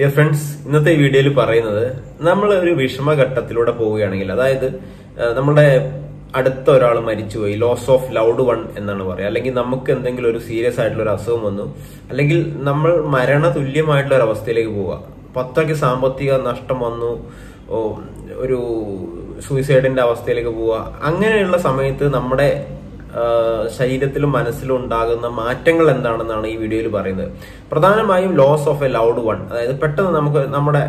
Dear friends, ഇന്നത്തെ വീഡിയോയിൽ പറയുന്നത് നമ്മൾ ഒരു വിഷമഘട്ടത്തിലൂടെ പോവുകയാണെങ്കിൽ, അതായത് നമ്മുടെ അടുത്ത ഒരാൾ മരിച്ചുപോയി, ലോസ് ഓഫ് ലൗഡ് വൺ എന്നാണ് പറയുക, അല്ലെങ്കിൽ നമുക്ക് എന്തെങ്കിലും ഒരു സീരിയസ് ആയിട്ടുള്ള ഒരു അസുഖം വന്നു, അല്ലെങ്കിൽ നമ്മൾ മരണ തുല്യമായിട്ടുള്ള ഒരു അവസ്ഥയിലേക്ക് പോവുക, അത്രയ്ക്ക് സാമ്പത്തിക നഷ്ടം വന്നു, ഒരു സൂയിസൈഡിന്റെ അവസ്ഥയിലേക്ക് പോവുക. അങ്ങനെയുള്ള സമയത്ത് നമ്മുടെ ശരീരത്തിലും മനസ്സിലും ഉണ്ടാകുന്ന മാറ്റങ്ങൾ എന്താണെന്നാണ് ഈ വീഡിയോയിൽ പറയുന്നത്. പ്രധാനമായും loss of a loved one, അതായത് പെട്ടെന്ന് നമുക്ക് നമ്മുടെ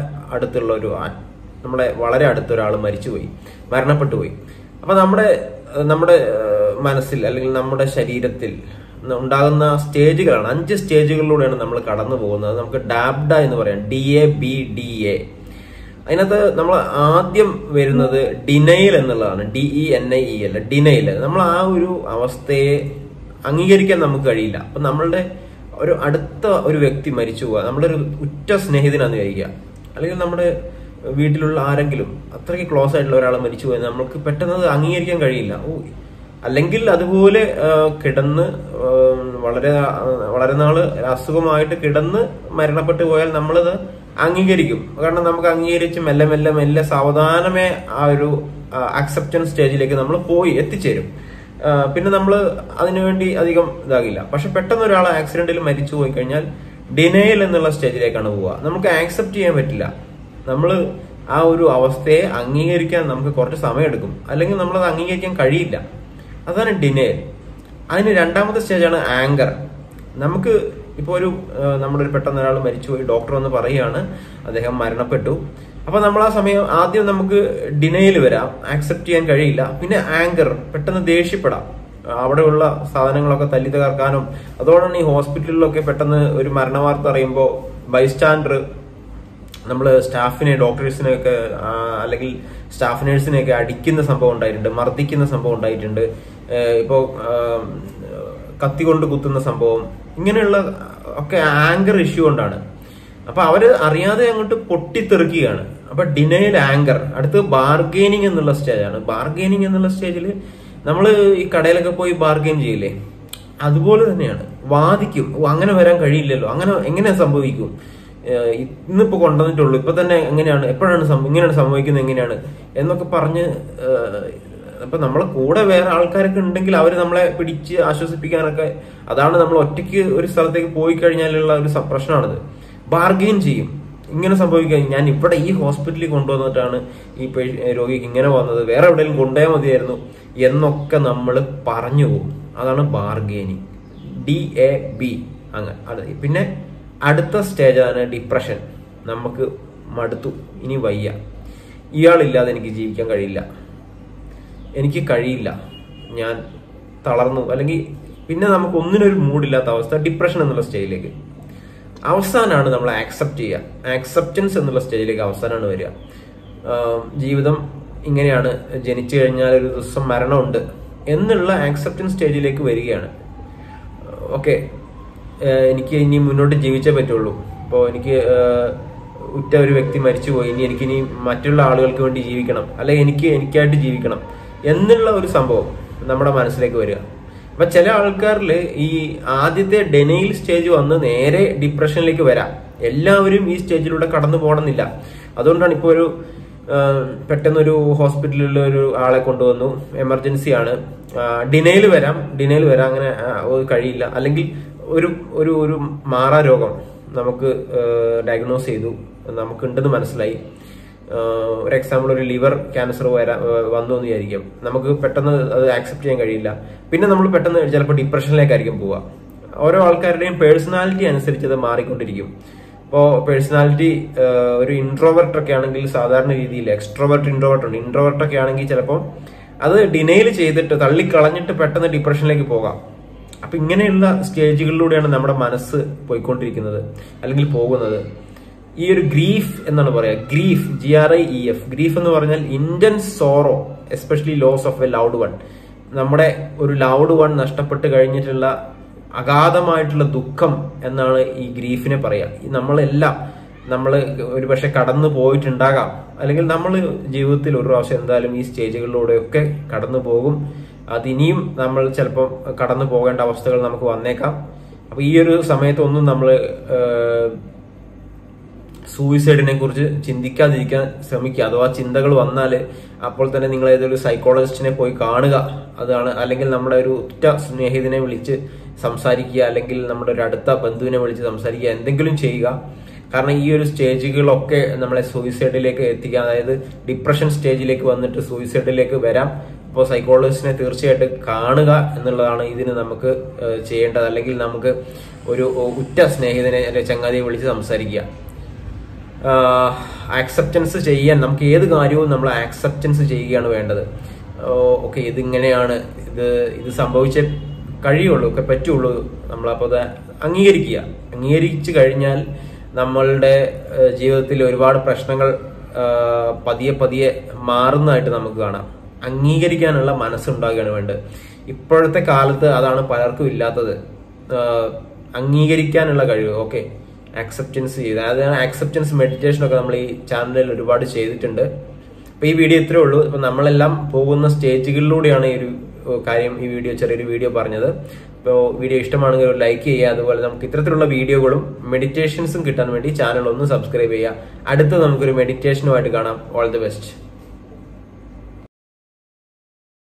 വളരെ അടുത്തൊരാൾ മരിച്ചുപോയി, മരണപ്പെട്ടു പോയി. അപ്പൊ നമ്മുടെ മനസ്സിൽ അല്ലെങ്കിൽ നമ്മുടെ ശരീരത്തിൽ ഉണ്ടാകുന്ന സ്റ്റേജുകളാണ്, 5 സ്റ്റേജുകളിലൂടെയാണ് നമ്മൾ കടന്നു പോകുന്നത്. നമുക്ക് ഡാബ്ഡ എന്ന് പറയാം, DABDA. അതിനകത്ത് നമ്മൾ ആദ്യം വരുന്നത് ഡിനയൽ എന്നുള്ളതാണ്, DENIEL, ഡിനയൽ. നമ്മൾ ആ ഒരു അവസ്ഥയെ അംഗീകരിക്കാൻ നമുക്ക് കഴിയില്ല. അപ്പൊ നമ്മളുടെ ഒരു അടുത്ത ഒരു വ്യക്തി മരിച്ചു പോവുക, നമ്മുടെ ഒരു ഉറ്റ സ്നേഹിതനാന്ന് വിചാരിക്കുക, അല്ലെങ്കിൽ നമ്മുടെ വീട്ടിലുള്ള ആരെങ്കിലും അത്രയ്ക്ക് ക്ലോസ് ആയിട്ടുള്ള ഒരാൾ മരിച്ചു പോയത് നമുക്ക് പെട്ടെന്ന് അംഗീകരിക്കാൻ കഴിയില്ല. അല്ലെങ്കിൽ അതുപോലെ കിടന്ന് വളരെ നാള് അസുഖമായിട്ട് കിടന്ന് മരണപ്പെട്ടു പോയാൽ നമ്മളത് അംഗീകരിക്കും. കാരണം നമുക്ക് അംഗീകരിച്ച് മെല്ലെ മെല്ലെ മെല്ലെ സാവധാനമേ ആ ഒരു അക്സെപ്റ്റൻസ് സ്റ്റേജിലേക്ക് നമ്മൾ എത്തിച്ചേരും. പിന്നെ നമ്മൾ അതിനുവേണ്ടി അധികം ഇതാകില്ല. പക്ഷെ പെട്ടെന്ന് ഒരാൾ ആക്സിഡന്റിൽ മരിച്ചു പോയി കഴിഞ്ഞാൽ ഡിനയൽ എന്നുള്ള സ്റ്റേജിലേക്കാണ് പോവുക. നമുക്ക് ആക്സെപ്റ്റ് ചെയ്യാൻ പറ്റില്ല. നമ്മൾ ആ ഒരു അവസ്ഥയെ അംഗീകരിക്കാൻ നമുക്ക് കുറച്ച് സമയമെടുക്കും, അല്ലെങ്കിൽ നമ്മളത് അംഗീകരിക്കാൻ കഴിയില്ല. അതാണ് ഡിനയൽ. അതിന് രണ്ടാമത്തെ സ്റ്റേജാണ് ആങ്കർ. നമുക്ക് ഇപ്പോൾ നമ്മളൊരു പെട്ടെന്ന് ഒരാൾ മരിച്ചുപോയി, ഡോക്ടർ വന്ന് പറയുകയാണ് അദ്ദേഹം മരണപ്പെട്ടു. അപ്പൊ നമ്മൾ ആ സമയം ആദ്യം നമുക്ക് ഡിനയൽ വരാം, ആക്സെപ്റ്റ് ചെയ്യാൻ കഴിയില്ല. പിന്നെ ആങ്കർ, പെട്ടെന്ന് ദേഷ്യപ്പെടാം, അവിടെയുള്ള സാധനങ്ങളൊക്കെ തല്ലി തകർക്കാനും. അതോടാണ് ഈ ഹോസ്പിറ്റലിലൊക്കെ പെട്ടെന്ന് ഒരു മരണവാർത്ത അറിയുമ്പോൾ ബൈസ്റ്റാൻഡർ നമ്മള് സ്റ്റാഫിനെ, ഡോക്ടേഴ്സിനെയൊക്കെ അല്ലെങ്കിൽ സ്റ്റാഫ് നേഴ്സിനെയൊക്കെ അടിക്കുന്ന സംഭവം ഉണ്ടായിട്ടുണ്ട്, മർദ്ദിക്കുന്ന സംഭവം ഉണ്ടായിട്ടുണ്ട്, ഇപ്പോ കത്തി കൊണ്ട് കുത്തുന്ന സംഭവം. ഇങ്ങനെയുള്ള ഒക്കെ ആങ്കർ ഇഷ്യൂ കൊണ്ടാണ്. അപ്പൊ അവര് അറിയാതെ അങ്ങോട്ട് പൊട്ടിത്തെറിക്കുകയാണ്. അപ്പൊ ഡിനയൽ, ആങ്കർ. അടുത്ത് ബാർഗെയിനിങ് എന്നുള്ള സ്റ്റേജാണ്. ബാർഗെയിനിങ് എന്നുള്ള സ്റ്റേജിൽ നമ്മൾ ഈ കടയിലൊക്കെ പോയി ബാർഗെയിൻ ചെയ്യില്ലേ, അതുപോലെ തന്നെയാണ്. വാദിക്കും, അങ്ങനെ വരാൻ കഴിയില്ലല്ലോ, എങ്ങനെ സംഭവിക്കും, ഇന്നിപ്പോ കൊണ്ടുവന്നിട്ടുള്ളൂ, ഇപ്പൊ തന്നെ എങ്ങനെയാണ്, എപ്പോഴാണ് ഇങ്ങനെയാണ് സംഭവിക്കുന്നത്, എങ്ങനെയാണ് എന്നൊക്കെ പറഞ്ഞ്. അപ്പൊ നമ്മളെ കൂടെ വേറെ ആൾക്കാരൊക്കെ ഉണ്ടെങ്കിൽ അവര് നമ്മളെ പിടിച്ച് ആശ്വസിപ്പിക്കാനൊക്കെ, അതാണ് നമ്മൾ ഒറ്റയ്ക്ക് ഒരു സ്ഥലത്തേക്ക് പോയി കഴിഞ്ഞാലുള്ള ഒരു പ്രശ്നമാണിത്. ബാർഗെയിൻ ചെയ്യും, ഇങ്ങനെ സംഭവിക്കുക, ഞാൻ ഇവിടെ ഈ ഹോസ്പിറ്റലിൽ കൊണ്ടുവന്നിട്ടാണ് ഈ രോഗിക്ക് ഇങ്ങനെ വന്നത്, വേറെ എവിടെയെങ്കിലും കൊണ്ടുപോയാൽ മതിയായിരുന്നു എന്നൊക്കെ നമ്മൾ പറഞ്ഞു പോകും. അതാണ് ബാർഗെയിനിങ്, DAB. അങ്ങനെ. പിന്നെ അടുത്ത സ്റ്റേജാണ് ഡിപ്രഷൻ. നമുക്ക് മടുത്തു, ഇനി വയ്യ, ഇയാളില്ലാതെ എനിക്ക് ജീവിക്കാൻ കഴിയില്ല, എനിക്ക് കഴിയില്ല, ഞാൻ തളർന്നു, അല്ലെങ്കിൽ പിന്നെ നമുക്ക് ഒന്നിനൊരു മൂഡില്ലാത്ത അവസ്ഥ, ഡിപ്രഷൻ എന്നുള്ള സ്റ്റേജിലേക്ക്. അവസാനമാണ് നമ്മൾ ആക്സെപ്റ്റ് ചെയ്യുക, ആക്സെപ്റ്റൻസ് എന്നുള്ള സ്റ്റേജിലേക്ക് അവസാനമാണ് വരിക. ജീവിതം ഇങ്ങനെയാണ്, ജനിച്ചു കഴിഞ്ഞാൽ ഒരു ദിവസം മരണമുണ്ട് എന്നുള്ള ആക്സെപ്റ്റൻസ് സ്റ്റേജിലേക്ക് വരികയാണ്. ഓക്കെ, എനിക്ക് ഇനി മുന്നോട്ട് ജീവിച്ചേ പറ്റുള്ളൂ. ഇപ്പോൾ എനിക്ക് ഉറ്റ ഒരു വ്യക്തി മരിച്ചുപോയി, എനിക്കിനി മറ്റുള്ള ആളുകൾക്ക് വേണ്ടി ജീവിക്കണം, അല്ലെങ്കിൽ എനിക്കായിട്ട് ജീവിക്കണം എന്നുള്ള ഒരു സംഭവം നമ്മുടെ മനസ്സിലേക്ക് വരിക. അപ്പൊ ചില ആൾക്കാരിൽ ഈ ആദ്യത്തെ ഡെനയിൽ സ്റ്റേജ് വന്ന് നേരെ ഡിപ്രഷനിലേക്ക് വരാം. എല്ലാവരും ഈ സ്റ്റേജിലൂടെ കടന്നു പോകണമെന്നില്ല. അതുകൊണ്ടാണ് ഇപ്പോൾ പെട്ടെന്നൊരു ഹോസ്പിറ്റലിൽ ഒരു ആളെ കൊണ്ടുവന്നു, എമർജൻസിയാണ്, ഡിനയിൽ വരാം, അങ്ങനെ കഴിയില്ല. അല്ലെങ്കിൽ ഒരു മാറാ രോഗം നമുക്ക് ഡയഗ്നോസ് ചെയ്തു, നമുക്കുണ്ടെന്ന് മനസ്സിലായി. ഒരു എക്സാമ്പിൾ, ഒരു ലിവർ ക്യാൻസർ വന്നു എന്ന് വിചാരിക്കാം. നമുക്ക് പെട്ടെന്ന് അത് ആക്സെപ്റ്റ് ചെയ്യാൻ കഴിയില്ല. പിന്നെ നമ്മൾ പെട്ടെന്ന് ചിലപ്പോൾ ഡിപ്രഷനിലേക്കായിരിക്കും പോവുക. ഓരോ ആൾക്കാരുടെയും പേഴ്സണാലിറ്റി അനുസരിച്ച് അത് മാറിക്കൊണ്ടിരിക്കും. ഇപ്പോൾ പേഴ്സണാലിറ്റി ഒരു ഇൻട്രോവേർട്ട് ഒക്കെ ആണെങ്കിൽ സാധാരണ രീതിയിൽ, എക്സ്ട്രോവേർട്ട്, ഇൻട്രോവേർട്ട് ഉണ്ട്. ഇൻട്രോവേർട്ട് ഒക്കെ ആണെങ്കിൽ ചിലപ്പോൾ അത് ഡിനൈൽ ചെയ്തിട്ട് തള്ളിക്കളഞ്ഞിട്ട് പെട്ടെന്ന് ഡിപ്രഷനിലേക്ക് പോകാം. അപ്പൊ ഇങ്ങനെയുള്ള സ്റ്റേജുകളിലൂടെയാണ് നമ്മുടെ മനസ്സ് പോയിക്കൊണ്ടിരിക്കുന്നത്, അല്ലെങ്കിൽ പോകുന്നത്. ഈ ഒരു ഗ്രീഫ് എന്നാണ് പറയാ, ഗ്രീഫ്, GRIEF. ഗ്രീഫ് എന്ന് പറഞ്ഞാൽ intense sorrow, especially loss of a loved one. നമ്മുടെ ഒരു ലൗഡ് വൺ നഷ്ടപ്പെട്ട് കഴിഞ്ഞിട്ടുള്ള അഗാധമായിട്ടുള്ള ദുഃഖം എന്നാണ് ഈ ഗ്രീഫിനെ പറയാ. നമ്മൾ ഒരുപക്ഷെ കടന്നു പോയിട്ടുണ്ടാകാം, അല്ലെങ്കിൽ നമ്മൾ ജീവിതത്തിൽ ഒരു പ്രാവശ്യം എന്തായാലും ഈ സ്റ്റേജുകളിലൂടെയൊക്കെ കടന്നു പോകും. അതിനിയും നമ്മൾ ചിലപ്പോൾ കടന്നു പോകേണ്ട അവസ്ഥകൾ നമുക്ക് വന്നേക്കാം. അപ്പൊ ഈ ഒരു സമയത്തൊന്നും നമ്മൾ സൂയിസൈഡിനെ കുറിച്ച് ചിന്തിക്കാതിരിക്കാൻ ശ്രമിക്കുക. അഥവാ ചിന്തകൾ വന്നാൽ അപ്പോൾ തന്നെ നിങ്ങൾ ഏതൊരു സൈക്കോളജിസ്റ്റിനെ പോയി കാണുക. അതാണ്. അല്ലെങ്കിൽ നമ്മുടെ ഒരു ഉറ്റ സ്നേഹിതനെ വിളിച്ച് സംസാരിക്കുക, അല്ലെങ്കിൽ നമ്മുടെ ഒരു അടുത്ത ബന്ധുവിനെ വിളിച്ച് സംസാരിക്കുക, എന്തെങ്കിലും ചെയ്യുക. കാരണം ഈ ഒരു സ്റ്റേജുകളൊക്കെ നമ്മളെ സൂയിസൈഡിലേക്ക് എത്തിക്കുക. അതായത് ഡിപ്രഷൻ സ്റ്റേജിലേക്ക് വന്നിട്ട് സൂയിസൈഡിലേക്ക് വരാം. അപ്പോൾ സൈക്കോളജിസ്റ്റിനെ തീർച്ചയായിട്ടും കാണുക എന്നുള്ളതാണ് ഇതിന് നമുക്ക് ചെയ്യേണ്ടത്. അല്ലെങ്കിൽ നമുക്ക് ഒരു ഉറ്റ സ്നേഹിതനെ അല്ലെങ്കിൽ ചങ്ങാതിയെ വിളിച്ച് സംസാരിക്കുക. ആക്സെപ്റ്റൻസ് ചെയ്യാൻ നമുക്ക് ഏത് കാര്യവും നമ്മൾ ആക്സെപ്റ്റൻസ് ചെയ്യുകയാണ് വേണ്ടത്. ഓക്കെ, ഇതിങ്ങനെയാണ്, ഇത് സംഭവിച്ചേ കഴിയുള്ളൂ, ഒക്കെ പറ്റുള്ളൂ. നമ്മളപ്പോൾ അത് അംഗീകരിക്കുക. അംഗീകരിച്ചു കഴിഞ്ഞാൽ നമ്മളുടെ ജീവിതത്തിൽ ഒരുപാട് പ്രശ്നങ്ങൾ പതിയെ പതിയെ മാറുന്നതായിട്ട് നമുക്ക് കാണാം. അംഗീകരിക്കാനുള്ള മനസ്സുണ്ടാകുകയാണ് വേണ്ടത്. ഇപ്പോഴത്തെ കാലത്ത് അതാണ് പലർക്കും ഇല്ലാത്തത്, അംഗീകരിക്കാനുള്ള കഴിവ്. ഓക്കെ, ആക്സെപ്റ്റൻസ് ചെയ്ത്, അതായത് ആക്സെപ്റ്റൻസ് മെഡിറ്റേഷനൊക്കെ നമ്മൾ ഈ ചാനലിൽ ഒരുപാട് ചെയ്തിട്ടുണ്ട്. അപ്പൊ ഈ വീഡിയോ ഇത്രേ ഉള്ളൂ. ഇപ്പൊ നമ്മളെല്ലാം പോകുന്ന സ്റ്റേജുകളിലൂടെയാണ് ഈ ഒരു കാര്യം, ഈ വീഡിയോ ചെറിയൊരു വീഡിയോ പറഞ്ഞത്. ഇപ്പോൾ വീഡിയോ ഇഷ്ടമാണെങ്കിൽ ഒരു ലൈക്ക് ചെയ്യുക. അതുപോലെ നമുക്ക് ഇത്തരത്തിലുള്ള വീഡിയോകളും മെഡിറ്റേഷൻസും കിട്ടാൻ വേണ്ടി ചാനൽ ഒന്ന് സബ്സ്ക്രൈബ് ചെയ്യുക. അടുത്ത് നമുക്കൊരു മെഡിറ്റേഷനുമായിട്ട് കാണാം. All the best.